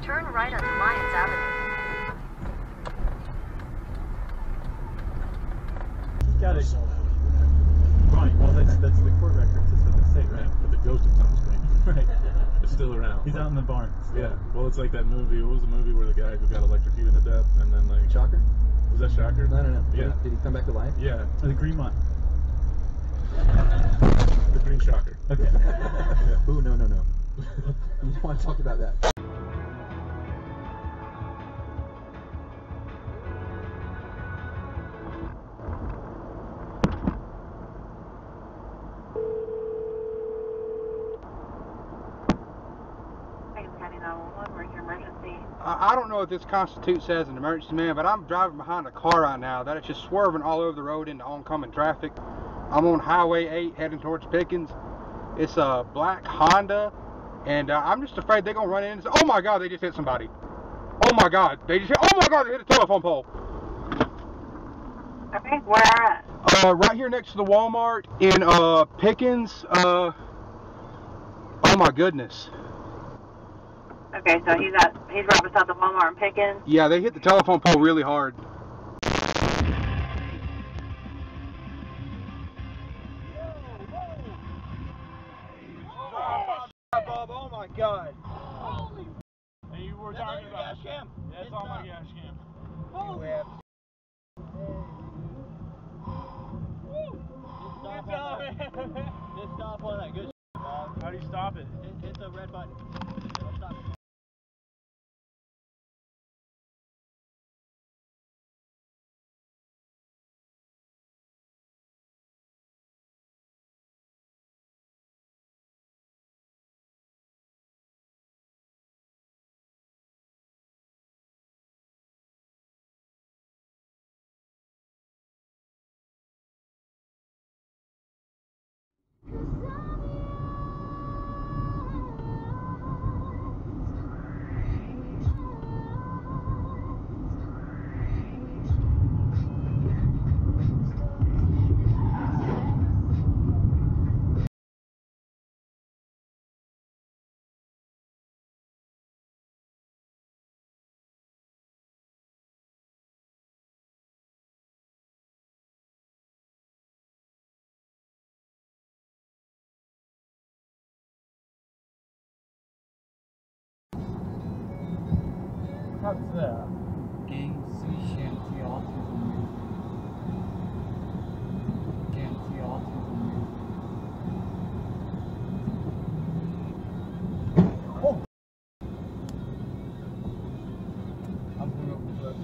Turn right on Lyons Avenue. He's got it. Right, well that's the court records, that's what they say, right? But the ghost of Thomas Wayne. Right. It's still around. He's out in the barn. Yeah. Well, it's like that movie. What was the movie where the guy who got electrocuted to death and then like Shocker? Was that Shocker? No. Yeah. Did he come back to life? Yeah. The green one. The Green Shocker. Okay. Yeah. Ooh, no. You don't want to talk about that. I don't know if this constitutes as an emergency, man, but I'm driving behind a car right now that is just swerving all over the road into oncoming traffic. I'm on Highway 8 heading towards Pickens. It's a black Honda, and I'm just afraid they're going to run in and say, oh my God, they just hit somebody. Oh my God, they hit a telephone pole. Okay, where at? Right here next to the Walmart in Pickens. Oh my goodness. Okay, so he's right beside the Walmart in Pickens. Yeah, they hit the telephone pole really hard. Bob, oh my God. And you were talking about Dashcam? That's on my Dashcam. Holy. Just stop on that good Bob. How do you stop it? Hit the red button. Stop it. What's that? Oh! I'm going over the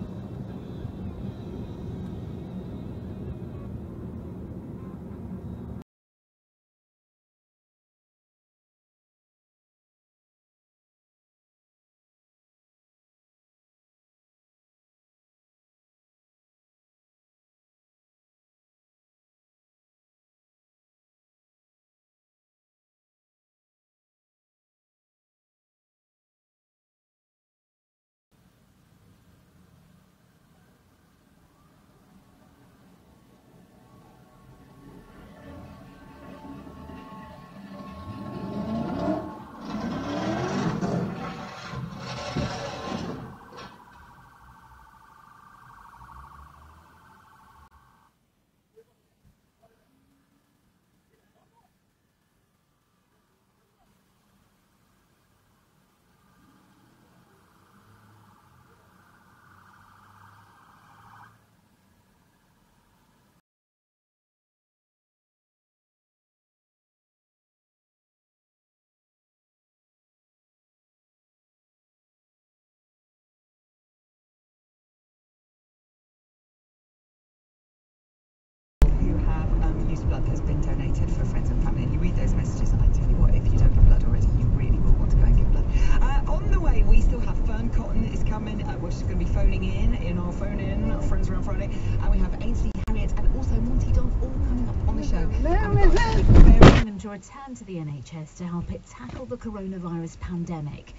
blood has been donated for friends and family, and you read those messages, and I tell you what, if you don't give blood already, you really will want to go and give blood. On the way, we still have Fern Cotton is coming. We're just going to be phoning in our phone-in Friends Around Friday, and we have Ainsley Harriet and also Monty Don all coming up on the show. And to return to the NHS to help it tackle the coronavirus pandemic.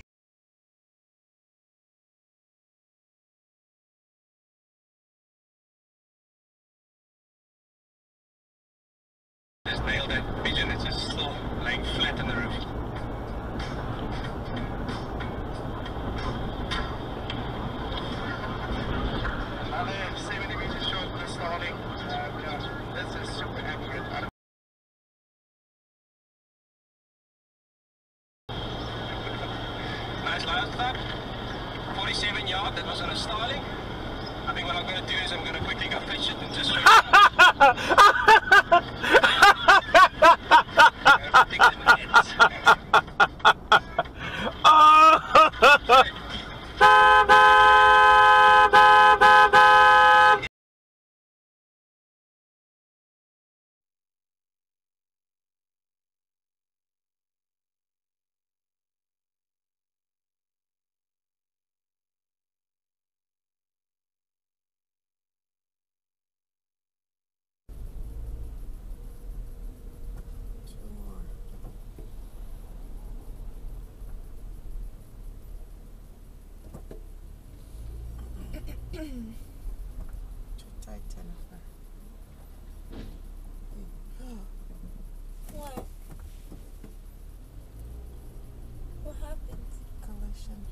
Just nailed it. Pigeon, it's just still laying flat on the roof. nice last 47 yard, that was on a styling. I think what I'm going to do is I'm going to quickly go fetch it and just What? What happened? Collision.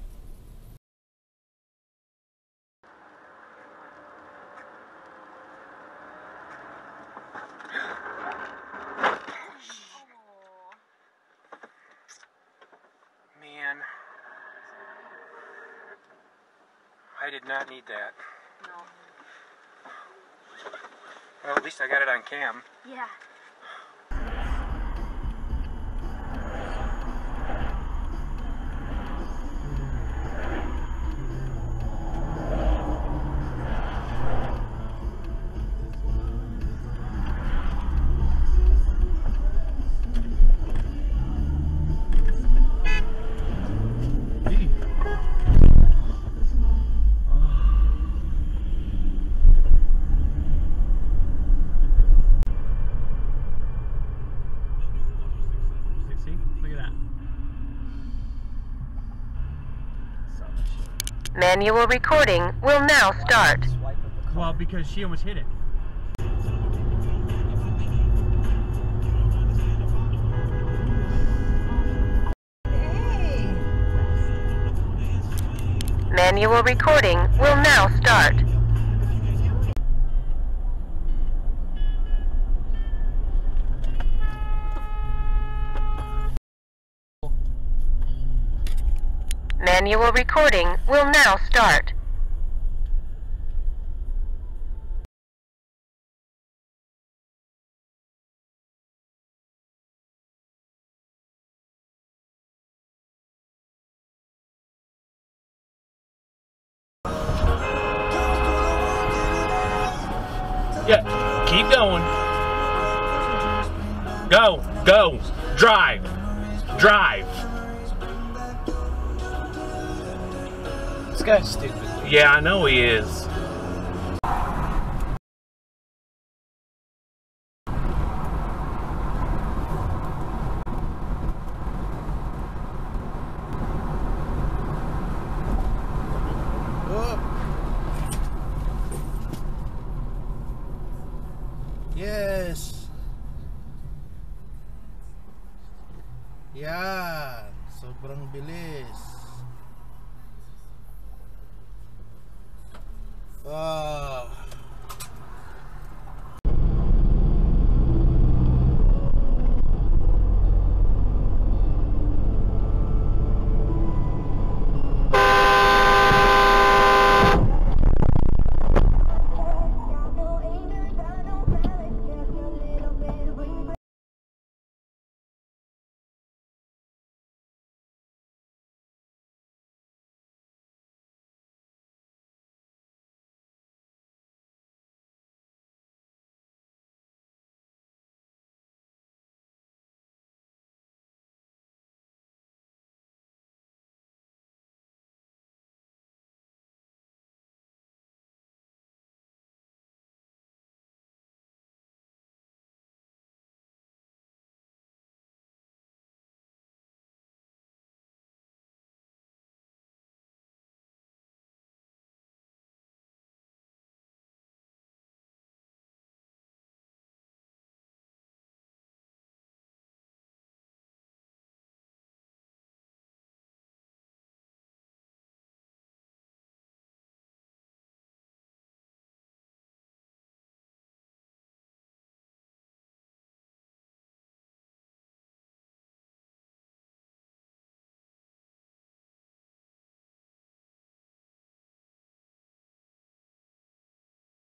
Man, I did not need that. No. Well, at least I got it on cam. Yeah. Manual recording will now start. Well, because she almost hit it. Manual recording will now start. Manual recording will now start. Yeah, keep going. Go, go, drive, drive. This guy's stupid. Yeah, I know he is. Yes. Yan, sobrang bilis.